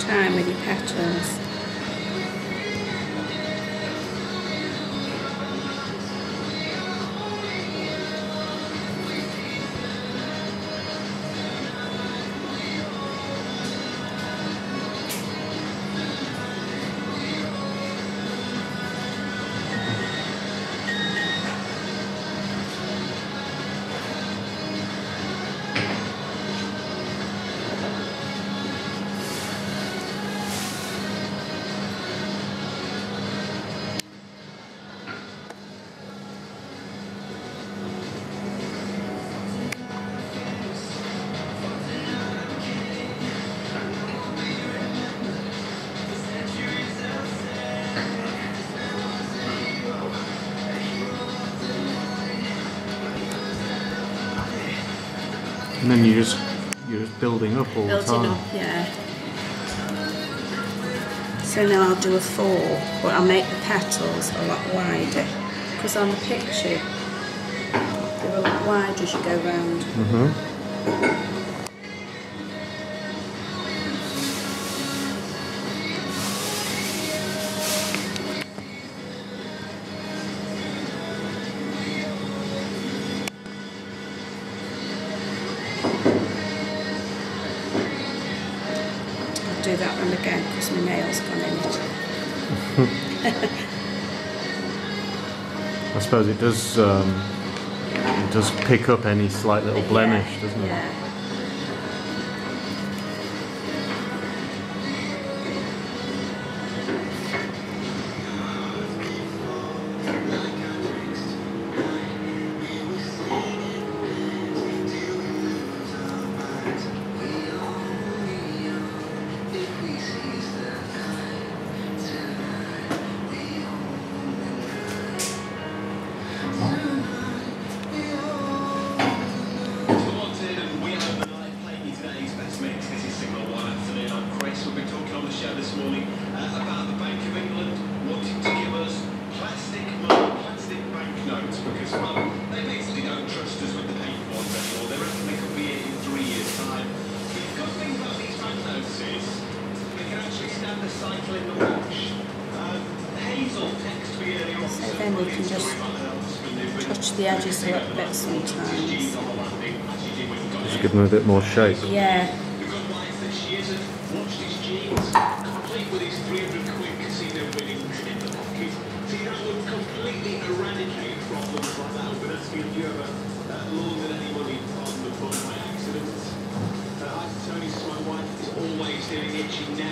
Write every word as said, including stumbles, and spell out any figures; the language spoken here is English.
time with your petals. And then you just you're just building up all building the time. Building up, yeah. So now I'll do a four, but I'll make the petals a lot wider because on the picture they're a lot wider as you go round. Mm-hmm. Do that one again because my nail's gone in it. I suppose it does um, it does pick up any slight little blemish, yeah, doesn't it? Yeah. This morning uh, about the Bank of England wanting to give us plastic money, plastic banknotes, because well, they basically don't trust us with the paper ones anymore. They reckon they could be here in three years' time. The good thing about these banknotes is they can actually stand the cycle in the wash. Uh, Hazel texted me earlier on. So then we can just touch the edges a little bit sometimes. Just give them a bit more shape. Yeah. The good one is that she isn't watched his jeans. With his three hundred quid casino winnings in the pocket. See, that would completely eradicate problems like that. But that's if you ever uh, laundered any money on the fund by accident. Uh, I Tony, my wife is always doing itchy neck.